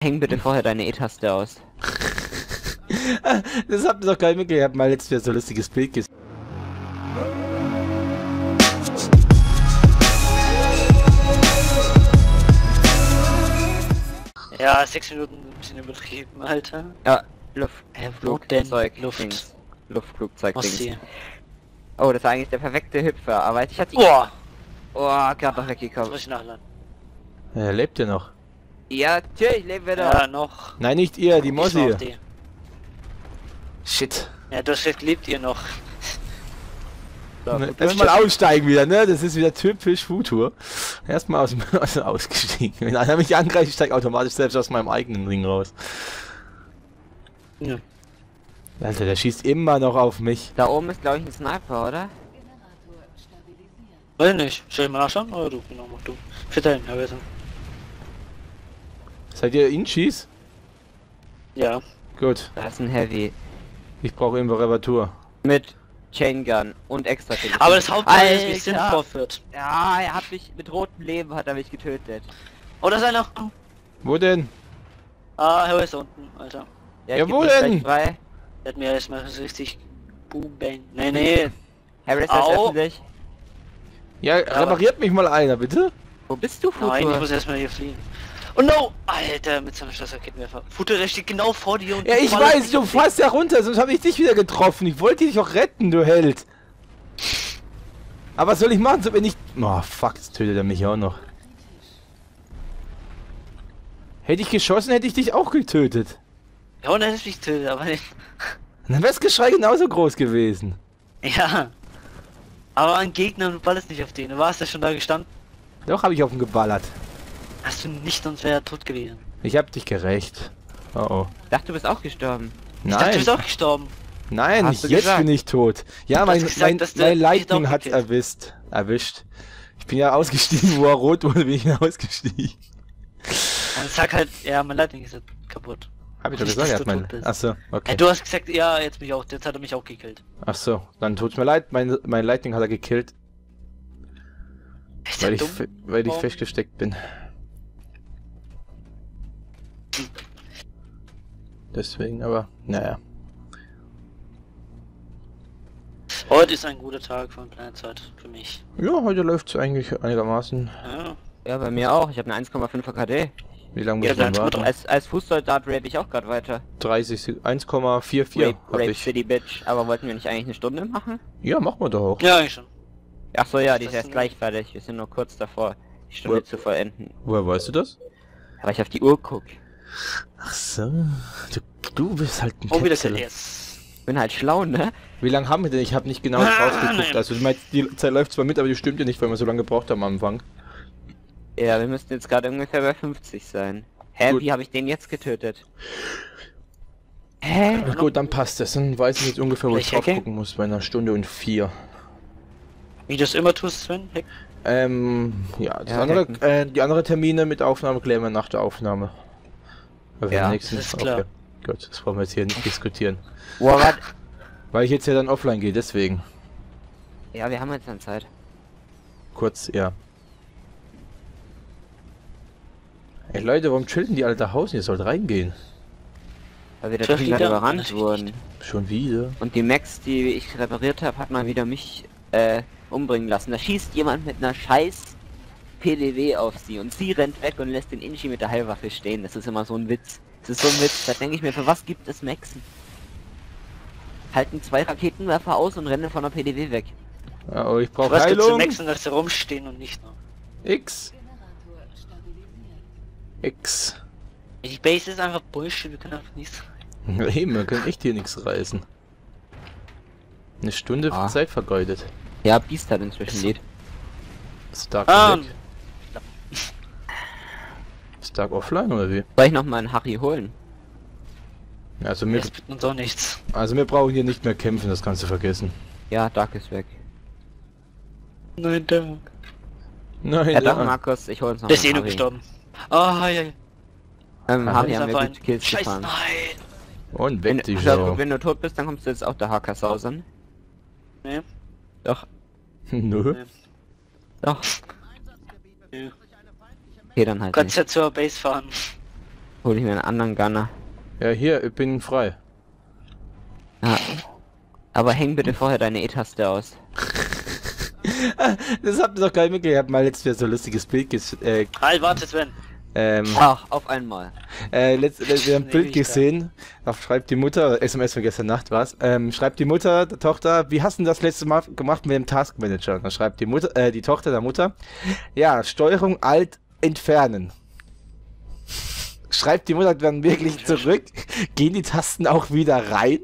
Häng bitte vorher deine E-Taste aus. Das habt ihr doch gar nicht mitgekriegt. Ich hab mal letztes Jahr so ein lustiges Bild gesehen. Ja, 6 Minuten ein bisschen übertrieben, Alter. Ja, Wo denn? Luftflugzeug. Luftflugzeug. Was die? Oh, das war eigentlich der perfekte Hüpfer, aber ich hatte die... Boah! Oh, gerade noch Jetzt weggekommen. muss ich nachladen. Lebt ihr noch? Ja, natürlich leben wir Ja, da. noch. Nein, nicht ihr, die Ich war Mossi. auf die. Shit. Ja, du hast gesagt, lebt ihr noch. So, Erstmal aussteigen wieder, ne? Das ist wieder typisch Futur. Erstmal ausgestiegen. Wenn einer mich angreift, ich steig automatisch selbst aus meinem eigenen Ring raus. Ja. Alter, der schießt immer noch auf mich. da oben ist, glaube ich, ein Sniper, oder? Weiß nicht. Soll ich mal nachschauen? Oder du? Genau, mach du. Verteilen, ja, besser. Seid ihr Inchis? Ja. Gut. Da ist ein Heavy. Ich brauche irgendwo Reparatur. Mit Chain Gun und extra Telefon. Aber das Hauptteil ist, wie es Alter. Sinthoff wird. Ja, er hat mich mit rotem Leben hat er mich getötet. Oh, da ist einer. Wo denn? Ah, er ist unten, Alter. Ja, Ja, ich wo geb mich denn? gleich frei. Der hat mir erstmal so richtig Boom Bang. Nee, nee. Harris ist Au. öffentlich. Ja, repariert mich mal einer, bitte. Wo bist du, Futur? Nein, ich muss erstmal hier fliehen. Oh no! Alter, mit seinem Schlosserkettenwerfer. Futter, der steht genau vor dir und... Ja, ich ballert weiß, dich du auf fährst ja runter, sonst habe ich dich wieder getroffen. Ich wollte dich auch retten, du Held. Aber was soll ich machen, so wenn ich... Oh, fuck, jetzt tötet er mich auch noch. Hätte ich geschossen, hätte ich dich auch getötet. dich. Ja, und er ist mich tötet, aber nicht... Dann wäre das Geschrei genauso groß gewesen. Ja. Aber an Gegnern, du ballerst nicht auf den. Du warst ja schon da gestanden. Doch, habe ich auf ihn geballert. Hast du nicht, sonst wäre er tot gewesen. Ich hab dich gerecht. Oh oh. Ich dachte, du bist auch gestorben. Ich dachte, du Nein, bist auch gestorben. nein, Hast du jetzt gesagt? bin ich tot. Ja, Du hast mein, gesagt, mein, dass der mein dich Lightning doch hat's gekillt. erwischt. Ich bin ja ausgestiegen, wo er rot wurde, bin ich ausgestiegen. Dann sag halt, ja, mein Lightning ist jetzt kaputt. Hab ich doch Nicht, gesagt, er dass hat du mein... tot bist. Achso, okay. Ja, du hast gesagt, ja, jetzt bin ich auch, jetzt hat er mich auch gekillt. Achso, dann tut's mir leid, mein Lightning hat er gekillt, Echt weil ich, dumm? weil ich Warum? festgesteckt bin. Deswegen, aber, naja. Heute ist ein guter Tag von kleiner Zeit für mich. Ja, heute läuft's eigentlich einigermaßen. Ja. Ja, bei mir auch. Ich habe eine 1,5er KD. Wie lange muss Ja, ich denn dann warten? Als Fußsoldat rape ich auch gerade weiter. 1,44 Rape, hab Rape ich. City Bitch. Aber wollten wir nicht eigentlich eine Stunde machen? Ja, machen wir doch auch. Ja, eigentlich schon. Ach so, ja, die ist Das erst gleich fertig. Wir sind nur kurz davor, die Stunde Wo- zu vollenden. Woher weißt du das? Aber ich auf die Uhr guck. Ach so, du bist halt ein Oh, wieder Kätzele. yes. Bin halt schlau, ne? Wie lange haben wir denn? Ich habe nicht genau rausgeguckt. nein. Also ich meine, die Zeit läuft zwar mit, aber die stimmt ja nicht, weil wir so lange gebraucht haben am Anfang. Ja, wir müssten jetzt gerade ungefähr bei 50 sein. Hä, Gut. wie habe ich den jetzt getötet? Hä? Na gut, dann passt das. Dann weiß ich jetzt ungefähr, wo ich Welche drauf Ecke? gucken muss bei einer Stunde und 4. Wie du es immer tust, Sven. Heck. Ja, das Ja, andere, hacken. die andere Termine mit Aufnahme klären wir nach der Aufnahme. Also Ja, am nächsten. das ist klar. Okay. Gut, das wollen wir jetzt hier nicht diskutieren. Boah, warte. Weil ich jetzt ja dann offline gehe, deswegen. Ja, wir haben jetzt dann Zeit. Kurz, ja. Ey Leute, warum chillen die alle da Hause? Ihr sollt reingehen. Weil wir da Das drüben liegt gerade ja- überrannt natürlich wurden. Schon wieder? Und die Max, die ich repariert habe, hat mal wieder mich umbringen lassen. Da schießt jemand mit einer scheiß PDW auf sie und sie rennt weg und lässt den Inchi mit der Heilwaffe stehen. Das ist immer so ein Witz. Das ist so ein Witz. Da denke ich mir, für was gibt es Maxen? Halten 2 Raketenwerfer aus und rennen von der PDW weg. Ja, oh, ich brauche Was gibt's zu Heilung. maxen, dass sie rumstehen und nicht noch? X. X. Die Base ist einfach Bullshit, wir können einfach nichts. Eben, wir können echt hier nichts reißen. Eine Stunde Ah. Zeit vergeudet. Ja, Beast hat inzwischen Lied. Stark Ah, weg. Stark offline oder wie? Soll ich noch mal einen Harry holen? Also wir, das bringt uns auch nichts. also wir brauchen hier nicht mehr kämpfen, das kannst du vergessen. Ja, Dark ist weg. Nein, danke. Nein, Ja, doch, ja. Markus, ich hol's noch. Der ist mal, eh nur Harry. gestorben. Ah, ja, ja. Harry Ist haben wir einfach gute Kills Scheiße, gefahren. nein. Und Wenn, weg die also, Show. wenn du tot bist, dann kommst du jetzt auch der HK sausern. Nee. Doch, Nö. doch. Nee. Okay, dann halt Kannst nicht. ja zur Base fahren. Hol ich mir einen anderen Gunner. Ja, hier, ich bin frei. Ja. Aber häng bitte vorher deine E-Taste aus. Das habt ihr doch gar nicht mitgekriegt. Ich hab mal letztes Jahr so ein lustiges Bild Halt, warte, Sven. Ach, auf einmal. wir haben ein Bild Ewig gesehen. Da schreibt die Mutter, SMS von gestern Nacht war's, schreibt die Mutter der Tochter, wie hast du das letzte Mal gemacht mit dem Taskmanager? Dann schreibt die Mutter, die Tochter der Mutter, ja, Steuerung Alt entfernen. Schreibt die Mutter dann wirklich zurück, gehen die Tasten auch wieder rein?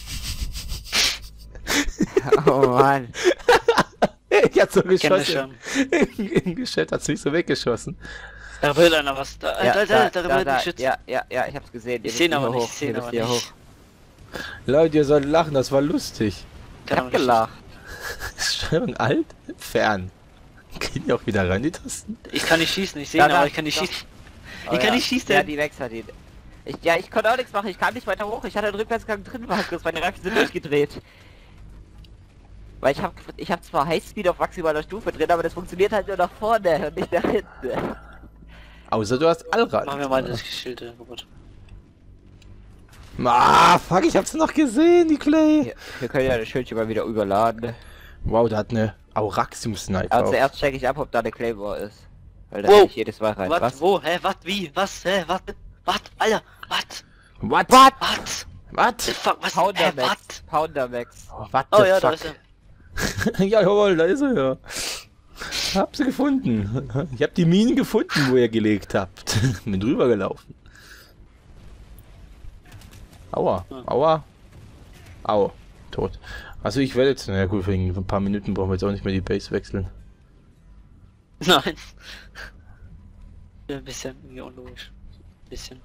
Oh Mann. Ich hab so Kenn ich geschossen. schon. Im Geschäft hat sich so weggeschossen. Da will einer was. Da, Ja, da will ein Schütze. ja, ich hab's gesehen. Ich seh ihn aber nicht, ich seh ihn aber nicht. Leute, ihr sollt lachen, das war lustig. Ich hab gelacht. Steuerung Alt entfernen. Gehen die auch wieder rein, die Tasten? Ich kann nicht schießen, ich sehe ihn, aber ich kann nicht schießen. Oh, Ich kann nicht schießen. Ja, die Wex hat ihn. Ich konnte auch nichts machen, ich kam nicht weiter hoch, ich hatte einen Rückwärtsgang drin, meine Reifen sind durchgedreht. Weil ich hab zwar Highspeed auf maximaler Stufe drin, aber das funktioniert halt nur nach vorne und nicht nach hinten. Außer du hast Allrad. Machen wir mal das Schild kaputt. Fuck, ich hab's noch gesehen, die Clay. Wir können ja das Schild mal wieder überladen. Wow, da hat eine Auraxium-Sniper. Aber auf. zuerst check ich ab, ob da eine Claymore ist. Weil da Wow. nicht jedes Mal rein. Was? Wo? Hä? Was? Wie? Was? Hä? Was? Was? Alter? Was? What? Was? What? Fuck, was? Pounder Was? Max. Pounder Max. Oh, what Oh the ja, da fuck? ist er. Ja, jawohl, da ist er ja. Hab sie gefunden. Ich hab die Minen gefunden, wo ihr gelegt habt. Bin drüber gelaufen. Aua, aua. Au, tot. Also ich werde jetzt, na gut, für ein paar Minuten brauchen wir jetzt auch nicht mehr die Base wechseln. Nein. Ein bisschen irgendwie unlogisch. Bisschen.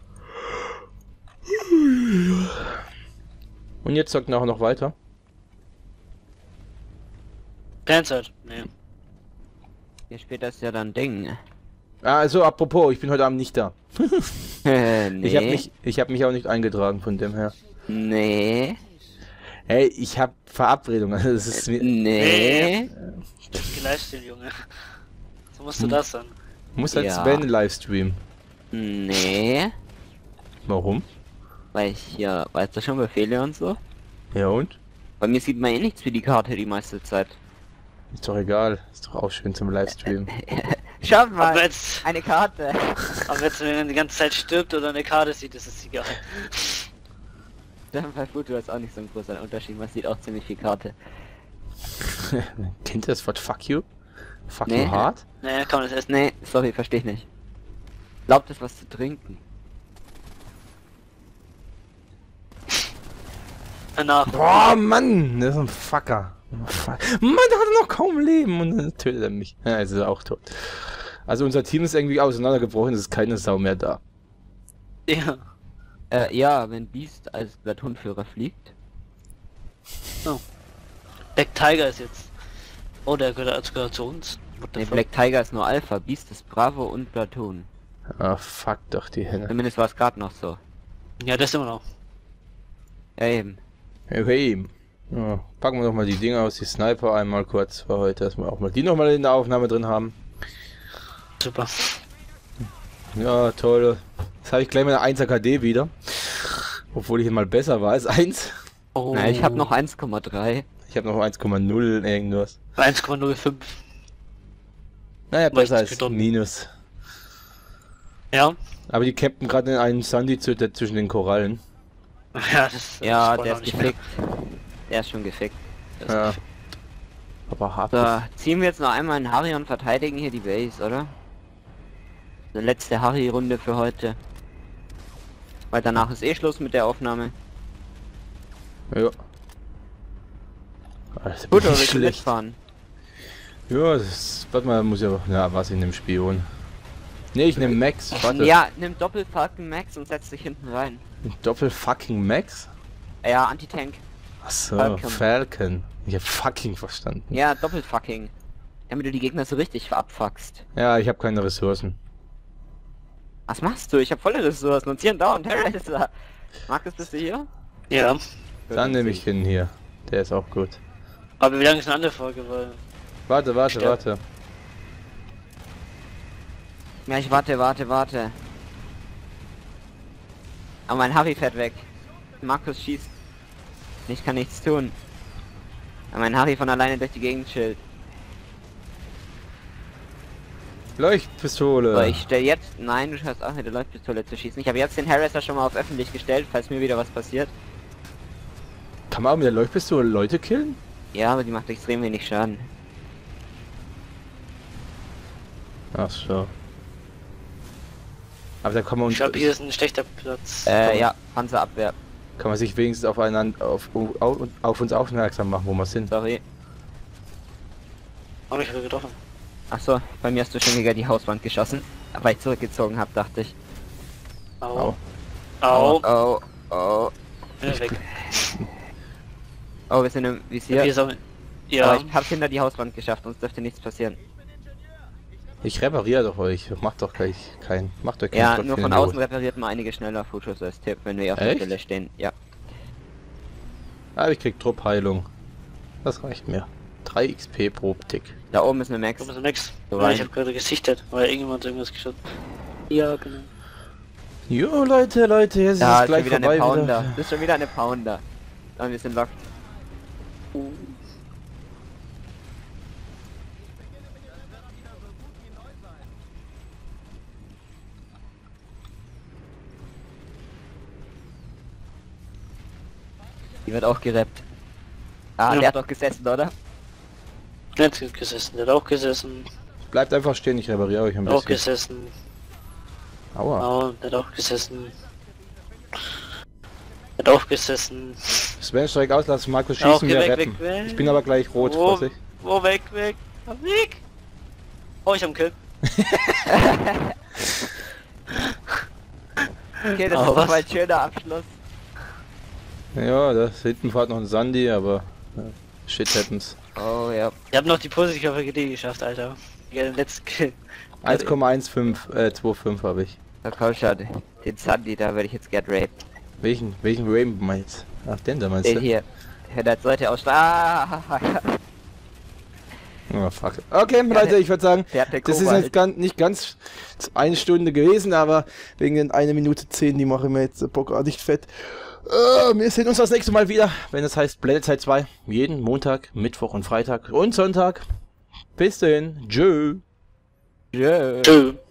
Und jetzt sagt nachher noch weiter. Panzert. Nee. Hier später ist ja dann Ding. Also apropos, ich bin heute Abend nicht da. Nee. Ich hab mich auch nicht eingetragen von dem her. Nee. Hey, ich hab Verabredung. Also das ist Nee. Gelivestream, Junge. So musst du das dann. muss als Ja. Sven Livestream. Nee. Warum? Weil ich hier, weißt du schon, Befehle und so? Ja und? Bei mir sieht man eh nichts für die Karte die meiste Zeit. Ist doch egal. Ist doch auch schön zum Livestream. Schaut mal, Aber jetzt, eine Karte. wenn er die ganze Zeit stirbt oder eine Karte sieht, ist es egal. Bei Futur ist auch nicht so ein großer Unterschied, man sieht auch ziemlich viel Karte. Kennt ihr das Wort Fuck you? Fuck Nee. you hard? Naja, kann man das essen. Nee, sorry, verstehe ich nicht. Glaubt es was zu trinken? Danach. Boah, Mann! Das ist ein Fucker. Mann, der hat noch kaum Leben und dann tötet er mich. Ja, jetzt ist er auch tot. Also unser Team ist irgendwie auseinandergebrochen, es ist keine Sau mehr da. Ja. Ja, wenn Beast als Platonführer fliegt. Black Tiger ist jetzt. Oh, der gehört zu uns. What the Nee, fuck? Black Tiger ist nur Alpha, Beast ist Bravo und Platon. Ah, fuck doch die Henne. Zumindest war es gerade noch so. Ja, das immer noch. Ja eben. Hey, ja, packen wir doch mal die Dinger aus, die Sniper einmal kurz für heute, dass wir auch mal die nochmal in der Aufnahme drin haben. Super. Ja, toll. Jetzt habe ich gleich meine 1er KD wieder. Obwohl ich mal besser war als 1. Oh. Na, ich habe noch 1,3. Ich habe noch 1,0 irgendwas. 1,05. Naja, besser als gedonnen. Minus. Ja. Aber die campen gerade in einem Sandy-Züter zwischen den Korallen. Ja, das Ja, spoilern der wir ist nicht mehr. gefickt. Der ist schon gefickt. Das ist Ja. gefickt. Aber hart. So, ziehen wir jetzt noch einmal in Harry und verteidigen hier die Base, oder? Die letzte Harry-Runde für heute. Weil danach ist eh Schluss mit der Aufnahme. Ja. Also Gut, aber nicht wir können schlecht. mitfahren. Ja, das, warte mal, muss ja, ja, was ich nehme Spion. Ne, ich nehme Max, warte. Ja, nimm Doppelfalken Max und setz dich hinten rein. Doppel fucking Max? Ja, Anti-Tank. Achso, Falcon. Falcon. Ich hab fucking verstanden. Ja, Doppelfucking. Damit du die Gegner so richtig abfuckst. Ja, ich habe keine Ressourcen. Was machst du? Ich habe volle Ressourcen und hier und da und Terrorizer. Markus, bist du hier? Ja. Dann nehme ich den hier. Der ist auch gut. Aber wie lange ist eine andere Folge? Weil. Warte. Stimmt. Ja, ich warte. Aber mein Harry fährt weg. Markus schießt. Ich kann nichts tun. Aber mein Harry von alleine durch die Gegend chillt. Leuchtpistole. So, ich stelle jetzt... Nein, du schaffst auch mit der Leuchtpistole zu schießen. Ich habe jetzt den Harrisser schon mal auf öffentlich gestellt, falls mir wieder was passiert. Kann man auch mit der Leuchtpistole Leute killen? Ja, aber die macht extrem wenig Schaden. Ach so. Aber da kann man Ich glaube, hier ist ein schlechter Platz. Ja, Panzerabwehr. kann man sich wenigstens auf uns aufmerksam machen, wo wir sind. Sorry. Hab ich wieder getroffen. Achso, bei mir hast du schon gegen die Hauswand geschossen. Weil ich zurückgezogen habe, dachte ich. Au. Au. Oh, oh. Bin ich weg. Oh, wir sind im Visier. Hier ist auch... Aber Ja. ich hab's hinter die Hauswand geschafft, uns dürfte nichts passieren. Ich repariere doch euch. Macht doch gleich keinen. Macht euch keinen Ja, Kopf nur in von den außen Not. repariert man einige schneller Fotos als Tipp, wenn wir auf der Echt? Stelle stehen. Ja. Ah, ich krieg Truppheilung. Das reicht mir. 3 XP pro Tick. Da oben ist eine Max. Komm, ist nix. So Ja, rein. ich hab gerade gesichtet, weil irgendjemand irgendwas geschossen. Ja, genau. Jo, Leute, jetzt ist Da es ist gleich schon wieder eine vorbei Pounder. wieder. Das ist schon wieder eine Pounder. Und wir sind locked. Die wird auch gerappt. Ah, Ja. der hat doch gesessen, oder? Nicht gesessen, der hat auch gesessen. Bleibt einfach stehen, ich repariere euch ein Auch bisschen. gesessen. Aua. Oh, der hat auch gesessen. Der hat auch gesessen. Sven, steig aus, lass Markus Ja, schießen, wir weg, retten. weg, weg. Ich bin aber gleich rot, Wo, Vorsicht. wo weg? Weg! Oh, ich hab einen Kill. Okay, das Aber ist was? doch mal ein schöner Abschluss. Ja, da hinten fährt noch ein Sandy, aber shit happens. Oh ja. Ich hab noch die positive GD geschafft, Alter. Ja, den letzten Kill. 1,25 habe ich. Da komm schon, den Sandy, da werde ich jetzt gern raped. Welchen Rainbow meinst du? Ach, den da meinst Den du? hier. Der hat Leute aus. Ah, Oh, fuck. Okay, Leute, ich würde sagen, der hat der das ist Kobalt. jetzt nicht ganz eine Stunde gewesen, aber wegen den 1 Minute 10, die mache ich mir jetzt bockartig fett. Wir sehen uns das nächste Mal wieder, wenn es heißt Blendezeit 2. Jeden Montag, Mittwoch und Freitag und Sonntag. Bis dahin. Tschö. Yeah. Tschö.